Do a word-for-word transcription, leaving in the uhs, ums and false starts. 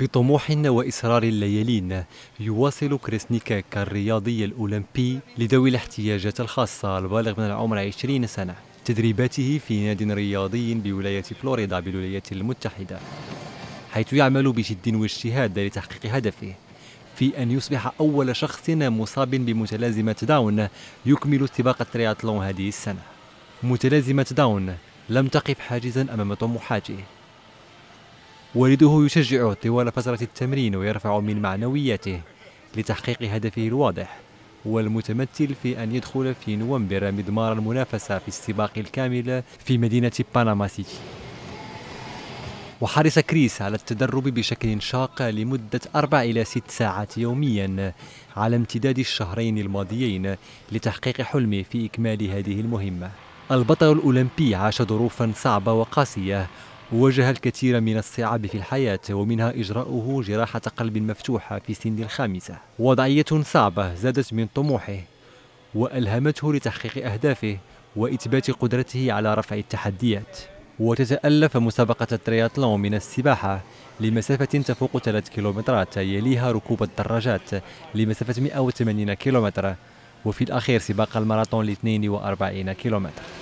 بطموح وإصرار ليلين يواصل كريسنيكاك الرياضي الأولمبي لذوي الاحتياجات الخاصة البالغ من العمر عشرين سنة تدريباته في ناد رياضي بولاية فلوريدا بالولايات المتحدة، حيث يعمل بجد واجتهاد لتحقيق هدفه في أن يصبح أول شخص مصاب بمتلازمة داون يكمل سباق الترياثلون هذه السنة. متلازمة داون لم تقف حاجزا أمام طموحاته، والده يشجعه طوال فترة التمرين ويرفع من معنوياته لتحقيق هدفه الواضح والمتمثل في أن يدخل في نوفمبر مضمار المنافسة في السباق الكامل في مدينة باناما سيتي. وحرص كريس على التدرب بشكل شاق لمدة أربع إلى ست ساعات يوميا على امتداد الشهرين الماضيين لتحقيق حلمه في إكمال هذه المهمة. البطل الأولمبي عاش ظروفا صعبة وقاسية وواجه الكثير من الصعاب في الحياة، ومنها إجراؤه جراحة قلب مفتوحة في سن الخامسة، وضعية صعبة زادت من طموحه وألهمته لتحقيق أهدافه وإثبات قدرته على رفع التحديات. وتتألف مسابقة الترياثلون من السباحة لمسافة تفوق ثلاث كيلومترات، يليها ركوب الدراجات لمسافة مئة وثمانين كيلومتر، وفي الأخير سباق الماراثون لاثنين وأربعين كيلومتر.